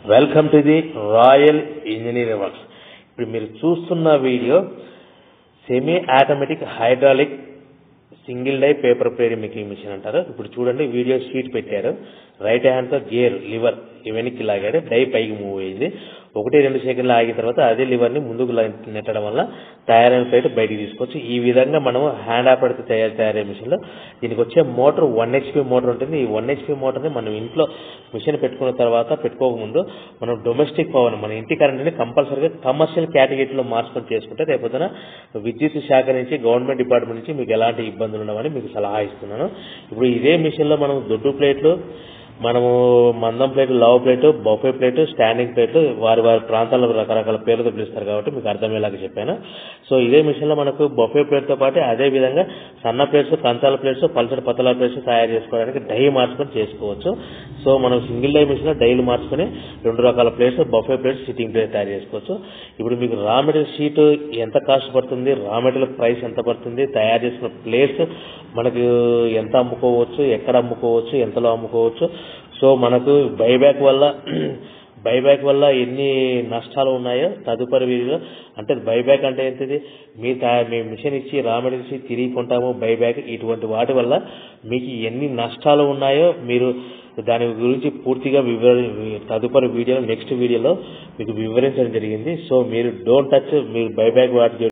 Welcome to the Royal Engineering Works. ఇప్పుడు మీరు చూస్తున్న video semi automatic hydraulic single die paper plate making machine అంటారు. ఇప్పుడు చూడండి, వీడియో షీట్ పెట్టారు, రైట్ హ్యాండ్తో గేర్ లివర్ వెనక్కి లాగాడు, డై పైకి మూవ్ అయింది. 1-2 సెకండ్లు ఆగిన తర్వాత అదే లివర్ని ముందుకు నెట్టడం వల్ల తయారైన ప్లేట్ బయటికి తీసుకోవచ్చు. ఈ విధంగా మనం హ్యాండ్ ఆపరేట్ తయారయ్యే మిషన్లో దీనికి వచ్చే మోటార్ 1 HP మోటార్ ఉంటుంది. ఈ 1 HP మోటార్ని మనం ఇంట్లో మిషన్ పెట్టుకున్న తర్వాత పెట్టుకోకముందు మనం డొమెస్టిక్ పవర్, మన ఇంటి కరెంట్ని కంపల్సరీగా కమర్షియల్ కేటగిరీలో మార్చుకొని చేసుకుంటే రేపొద్దున విద్యుత్ శాఖ నుంచి, గవర్నమెంట్ డిపార్ట్మెంట్ నుంచి మీకు ఎలాంటి ఇబ్బందులు ఉండవని మీకు సలహా ఇస్తున్నాను. ఇప్పుడు ఇదే మిషన్లో మనం దొడ్డు ప్లేట్లు, మనము మందం plate, love plate, buffet plate, standing ప్లేట్లు వారి ప్రాంతాల్లో రకరకాల పేర్లతో పిలుస్తారు కాబట్టి మీకు అర్థమయ్యేలాగా చెప్పాను. సో ఇదే మిషన్లో మనకు బఫే ప్లేట్తో పాటు అదే విధంగా సన్న ప్లేట్స్, కంచాల ప్లేట్స్, పల్సటి పతలా ప్లేట్స్ తయారు చేసుకోవడానికి డై మార్చుకొని చేసుకోవచ్చు. సో మనం సింగిల్ డై మిషన్లో డైలు మార్చుకొని 2 రకాల plates, buffet plates, sitting plates తయారు చేసుకోవచ్చు. ఇప్పుడు మీకు రా మెటీరియల్ షీట్ ఎంత కాస్ట్ పడుతుంది, రా మెటీరియల్ ప్రైస్ ఎంత పడుతుంది, తయారు చేసుకున్న ప్లేట్స్ మనకు ఎంత అమ్ముకోవచ్చు, ఎక్కడ అమ్ముకోవచ్చు, ఎంతలో అమ్ముకోవచ్చు, సో మనకు బైబ్యాక్ వల్ల ఎన్ని నష్టాలు ఉన్నాయో తదుపరి వీడియోలో, అంటే బైబ్యాక్ అంటే ఏంటిది, మేము మిషన్ ఇచ్చి రా మెటీరియల్ ఇచ్చి తిరిగి కొంటాము, బైబ్యాక్ ఇటువంటి వాటి వల్ల మీకు ఎన్ని నష్టాలు ఉన్నాయో మీరు దాని గురించి పూర్తిగా తదుపరి వీడియోలో, నెక్స్ట్ వీడియోలో మీకు వివరించడం జరిగింది. సో మీరు డోంట్ టచ్, మీరు బైబ్యాక్ వాటి